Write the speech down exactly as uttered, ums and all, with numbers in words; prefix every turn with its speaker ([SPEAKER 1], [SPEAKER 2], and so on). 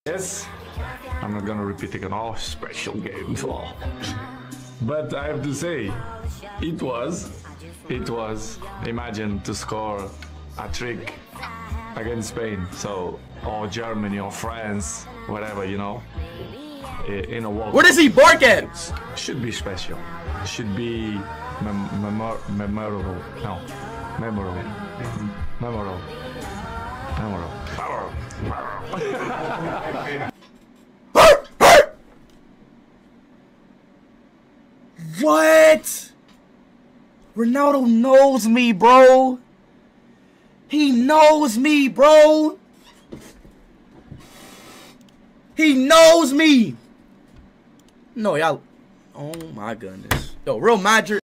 [SPEAKER 1] Yes, I'm not gonna repeat again. Oh, special game. Oh. But I have to say, it was, it was, imagine to score a trick against Spain, so, or Germany, or France, whatever, you know, in a World Cup.
[SPEAKER 2] Where does he bark at?
[SPEAKER 1] Should be special. Should be mem memor memorable. No, memorable. Memorable. Memorable. Memorable.
[SPEAKER 2] What? Ronaldo knows me, bro. He knows me, bro. He knows me. No, y'all. Oh my goodness. Yo, Real Madrid.